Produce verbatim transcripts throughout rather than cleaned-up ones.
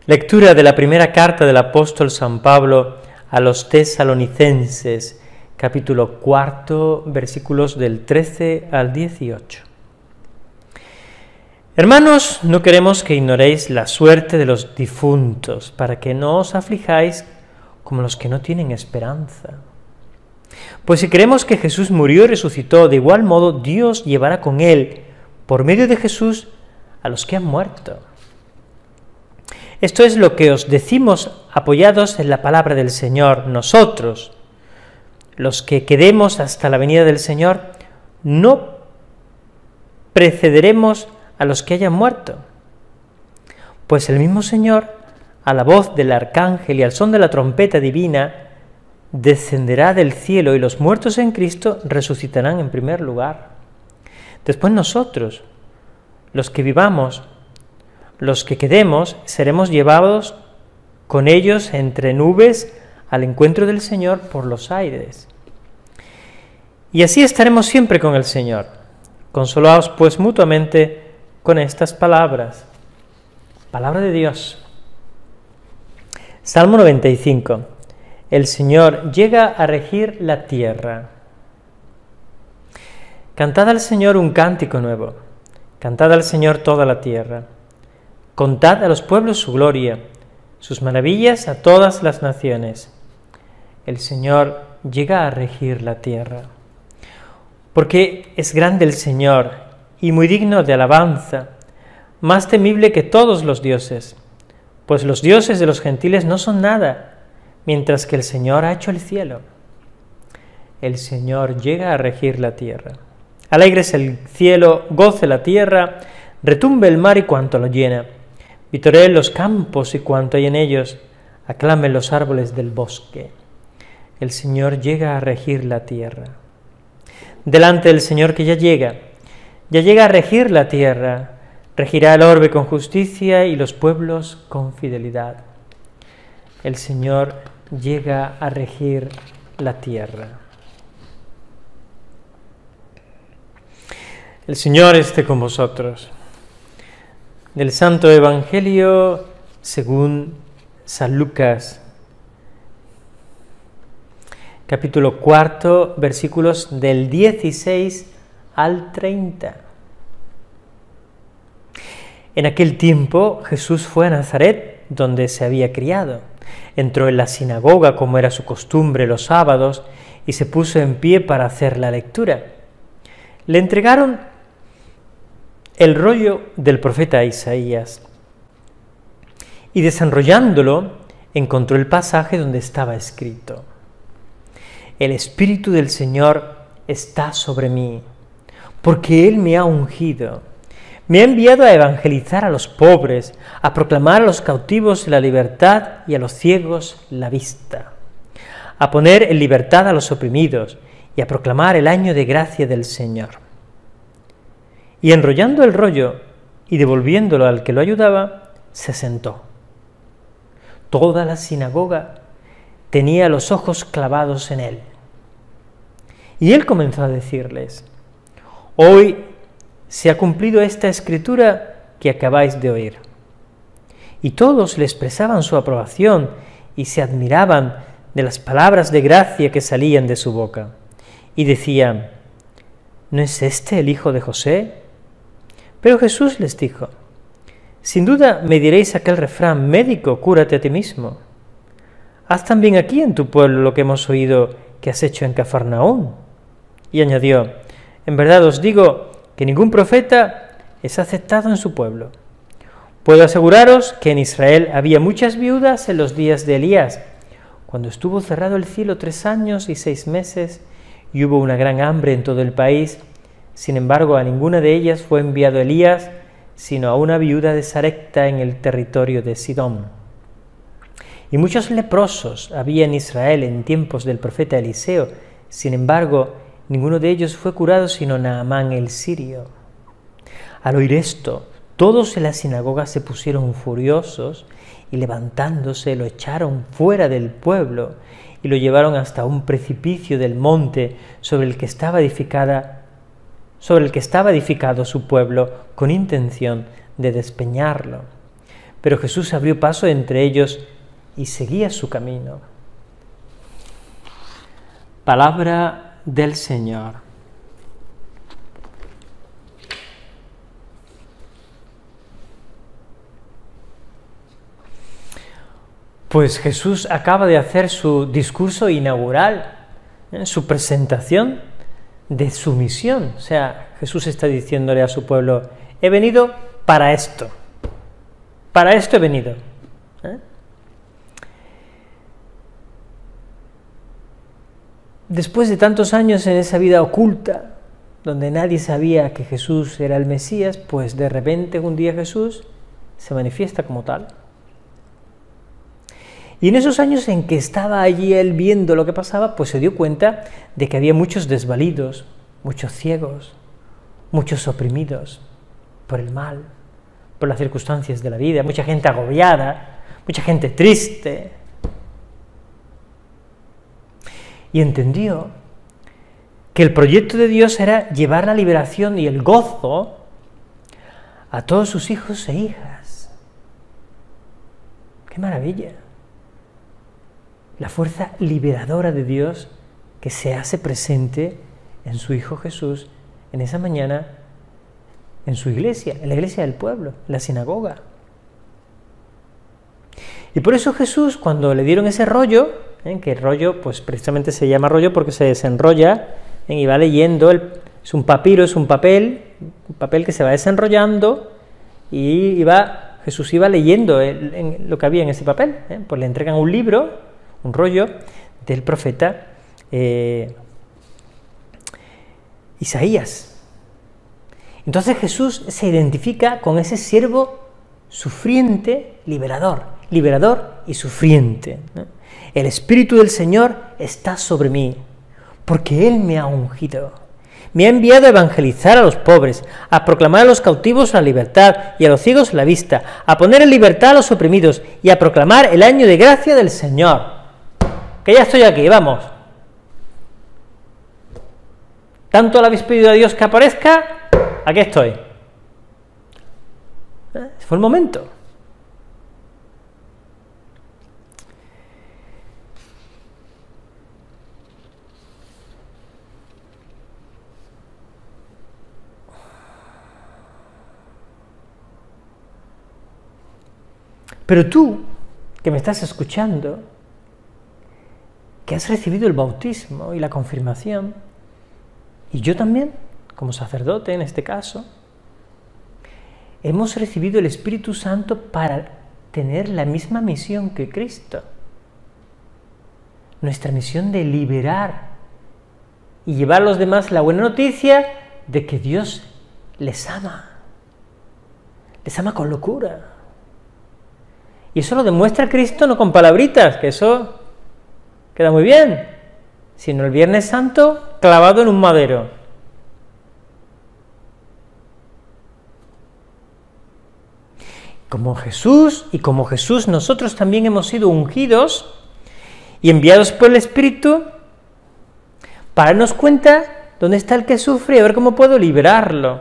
Lectura de la primera carta del apóstol San Pablo a los tesalonicenses, capítulo cuarto, versículos del trece al dieciocho. Hermanos, no queremos que ignoréis la suerte de los difuntos, para que no os aflijáis como los que no tienen esperanza. Pues si creemos que Jesús murió y resucitó, de igual modo Dios llevará con él, por medio de Jesús, a los que han muerto. Esto es lo que os decimos apoyados en la palabra del Señor. Nosotros, los que quedemos hasta la venida del Señor, no precederemos a los que hayan muerto. Pues el mismo Señor, a la voz del arcángel y al son de la trompeta divina, descenderá del cielo y los muertos en Cristo resucitarán en primer lugar. Después nosotros, los que vivamos, los que quedemos, seremos llevados con ellos entre nubes al encuentro del Señor por los aires. Y así estaremos siempre con el Señor. Consolaos pues mutuamente con estas palabras. Palabra de Dios. Salmo noventa y cinco. El Señor llega a regir la tierra. Cantad al Señor un cántico nuevo. Cantad al Señor toda la tierra. Contad a los pueblos su gloria, sus maravillas a todas las naciones. El Señor llega a regir la tierra. Porque es grande el Señor y muy digno de alabanza, más temible que todos los dioses, pues los dioses de los gentiles no son nada, mientras que el Señor ha hecho el cielo. El Señor llega a regir la tierra. Alegres el cielo, goce la tierra, retumbe el mar y cuanto lo llena. Vitoreen los campos y cuanto hay en ellos, aclamen los árboles del bosque. El Señor llega a regir la tierra. Delante del Señor que ya llega, ya llega a regir la tierra, regirá el orbe con justicia y los pueblos con fidelidad. El Señor llega a regir la tierra. El Señor esté con vosotros. Del Santo Evangelio según San Lucas, capítulo cuarto, versículos del dieciséis al treinta. En aquel tiempo Jesús fue a Nazaret, donde se había criado. Entró en la sinagoga, como era su costumbre los sábados, y se puso en pie para hacer la lectura. Le entregaron el rollo del profeta Isaías, y desenrollándolo, encontró el pasaje donde estaba escrito: El Espíritu del Señor está sobre mí, porque Él me ha ungido. Me ha enviado a evangelizar a los pobres, a proclamar a los cautivos la libertad y a los ciegos la vista, a poner en libertad a los oprimidos y a proclamar el año de gracia del Señor. Y enrollando el rollo y devolviéndolo al que lo ayudaba, se sentó. Toda la sinagoga tenía los ojos clavados en él. Y él comenzó a decirles: Hoy se ha cumplido esta escritura que acabáis de oír. Y todos le expresaban su aprobación y se admiraban de las palabras de gracia que salían de su boca. Y decían: ¿No es este el hijo de José? Pero Jesús les dijo: Sin duda me diréis aquel refrán: médico, cúrate a ti mismo. Haz también aquí en tu pueblo lo que hemos oído que has hecho en Cafarnaúm. Y añadió: En verdad os digo que ningún profeta es aceptado en su pueblo. Puedo aseguraros que en Israel había muchas viudas en los días de Elías, cuando estuvo cerrado el cielo tres años y seis meses, y hubo una gran hambre en todo el país. Sin embargo, a ninguna de ellas fue enviado Elías, sino a una viuda de Sarepta en el territorio de Sidón. Y muchos leprosos había en Israel en tiempos del profeta Eliseo. Sin embargo, ninguno de ellos fue curado, sino Naamán el sirio. Al oír esto, todos en la sinagoga se pusieron furiosos y levantándose lo echaron fuera del pueblo y lo llevaron hasta un precipicio del monte sobre el que estaba edificada sobre el que estaba edificado su pueblo, con intención de despeñarlo. pero Jesús abrió paso entre ellos y seguía su camino. Palabra del Señor. Pues Jesús acaba de hacer su discurso inaugural, ¿eh? Su presentación de su misión. O sea, Jesús está diciéndole a su pueblo, he venido para esto, para esto he venido. ¿eh? Después de tantos años en esa vida oculta, donde nadie sabía que Jesús era el Mesías, pues de repente un día Jesús se manifiesta como tal. Y en esos años en que estaba allí él viendo lo que pasaba, pues se dio cuenta de que había muchos desvalidos, muchos ciegos, muchos oprimidos por el mal, por las circunstancias de la vida, mucha gente agobiada, mucha gente triste. Y entendió que el proyecto de Dios era llevar la liberación y el gozo a todos sus hijos e hijas. ¡Qué maravilla! La fuerza liberadora de Dios que se hace presente en su Hijo Jesús en esa mañana, en su iglesia, en la iglesia del pueblo, en la sinagoga. Y por eso Jesús, cuando le dieron ese rollo, ¿eh? que el rollo, pues precisamente se llama rollo porque se desenrolla, ¿eh? y va leyendo, el, es un papiro, es un papel, un papel que se va desenrollando, y iba, Jesús iba leyendo el, en, lo que había en ese papel, ¿eh? pues le entregan un libro, un rollo del profeta eh, Isaías. Entonces Jesús se identifica con ese siervo sufriente, liberador, liberador y sufriente, ¿no? El Espíritu del Señor está sobre mí, porque Él me ha ungido. Me ha enviado a evangelizar a los pobres, a proclamar a los cautivos la libertad y a los ciegos la vista, a poner en libertad a los oprimidos y a proclamar el año de gracia del Señor. Que ya estoy aquí, vamos. ¿Tanto le habéis pedido a Dios que aparezca? Aquí estoy. ¿Eh? Fue el momento. Pero tú, que me estás escuchando, que has recibido el bautismo y la confirmación, y yo también, como sacerdote en este caso, hemos recibido el Espíritu Santo para tener la misma misión que Cristo. Nuestra misión de liberar y llevar a los demás la buena noticia de que Dios les ama, les ama con locura. Y eso lo demuestra Cristo no con palabritas, que eso queda muy bien, sino el Viernes Santo clavado en un madero. Como Jesús, y como Jesús, nosotros también hemos sido ungidos y enviados por el Espíritu para darnos cuenta dónde está el que sufre y a ver cómo puedo liberarlo.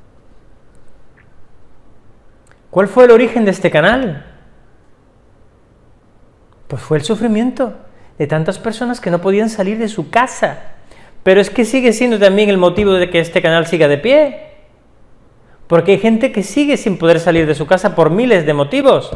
¿Cuál fue el origen de este canal? Pues fue el sufrimiento de tantas personas que no podían salir de su casa. Pero es que sigue siendo también el motivo de que este canal siga de pie. Porque hay gente que sigue sin poder salir de su casa por miles de motivos.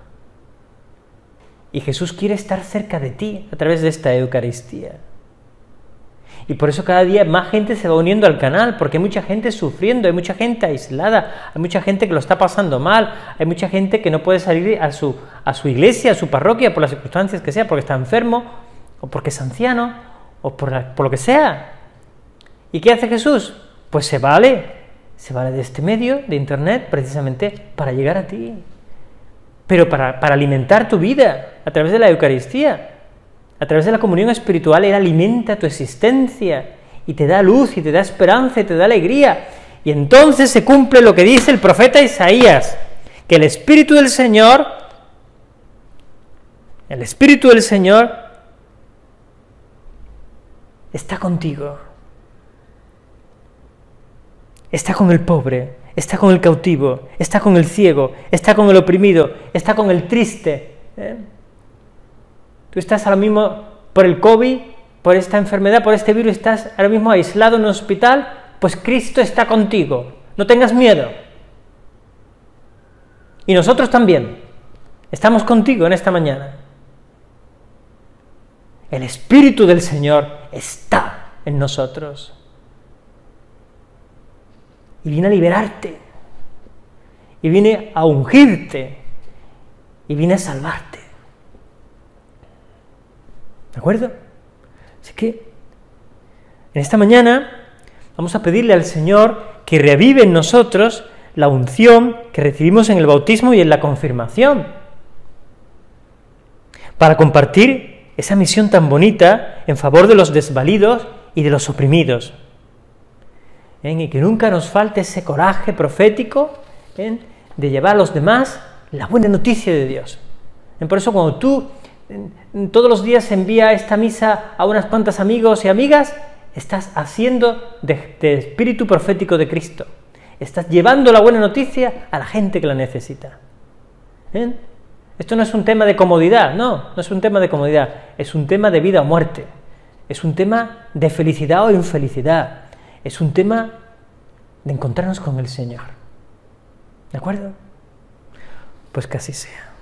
Y Jesús quiere estar cerca de ti a través de esta Eucaristía. Y por eso cada día más gente se va uniendo al canal, porque hay mucha gente sufriendo, hay mucha gente aislada, hay mucha gente que lo está pasando mal, hay mucha gente que no puede salir a su, a su iglesia, a su parroquia, por las circunstancias que sea, porque está enfermo, o porque es anciano, o por, la, por lo que sea. ¿Y qué hace Jesús? Pues se vale, se vale de este medio, de internet, precisamente para llegar a ti, pero para, para alimentar tu vida a través de la Eucaristía. A través de la comunión espiritual, Él alimenta tu existencia y te da luz y te da esperanza y te da alegría. Y entonces se cumple lo que dice el profeta Isaías, que el Espíritu del Señor, el Espíritu del Señor está contigo, está con el pobre, está con el cautivo, está con el ciego, está con el oprimido, está con el triste. ¿eh? Tú estás ahora mismo por el COVID, por esta enfermedad, por este virus, estás ahora mismo aislado en un hospital, pues Cristo está contigo, no tengas miedo. Y nosotros también, estamos contigo en esta mañana. El Espíritu del Señor está en nosotros. Y viene a liberarte, y viene a ungirte, y viene a salvarte. ¿De acuerdo? Así que, en esta mañana, vamos a pedirle al Señor que revive en nosotros la unción que recibimos en el bautismo y en la confirmación, para compartir esa misión tan bonita en favor de los desvalidos y de los oprimidos. ¿Eh? Y que nunca nos falte ese coraje profético ¿eh? de llevar a los demás la buena noticia de Dios. ¿Eh? Por eso cuando tú eh, todos los días envías esta misa a unas cuantas amigos y amigas, estás haciendo de, de espíritu profético de Cristo. Estás llevando la buena noticia a la gente que la necesita. ¿Eh? Esto no es un tema de comodidad, no, no es un tema de comodidad, es un tema de vida o muerte, es un tema de felicidad o infelicidad, es un tema de encontrarnos con el Señor. ¿De acuerdo? Pues que así sea.